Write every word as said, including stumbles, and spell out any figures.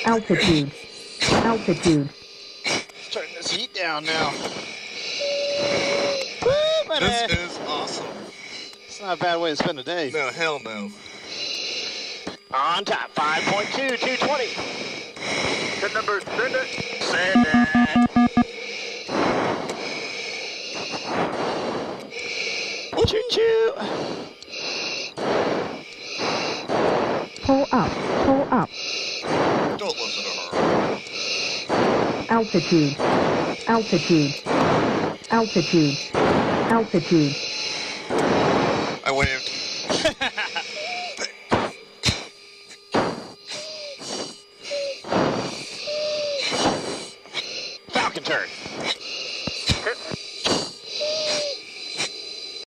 Altitude. Altitude. Turn this heat down now. Woo, buddy. This is awesome. It's not a bad way to spend a day. No, hell no. On top, five point two, two twenty. Good number, send it. Send it. Choo choo. Pull up. Pull up. Don't listen to her. Altitude. Altitude. Altitude. Altitude. I waved.